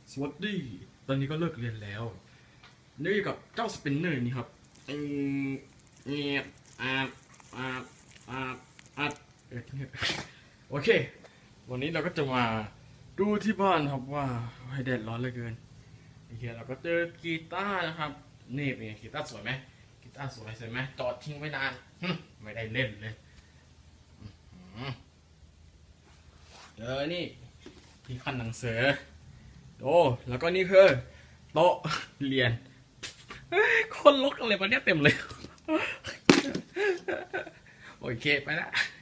สวัสดีตอนนี้ก็เลิกเรียนแล้วนี่กับเจ้าสปินเนอร์นี่ครับเงียบอาโอเควันนี้เราก็จะมาดูที่บ้านครับว่าให้แดดร้อนเหลือเกินโอเคเราก็เจอกีตาร์นะครับนี่เป็นไงกีตาร์สวยไหมกีตาร์สวยไหมจอดทิ้งไว้นานไม่ได้เล่นเลยเจอนี่ที่ขั้นหนังสือโอ้แล้วก็นี่คือโต๊ะเรียนคนลกอะไรมาเนี่ยเต็มเลยโอเคไปละ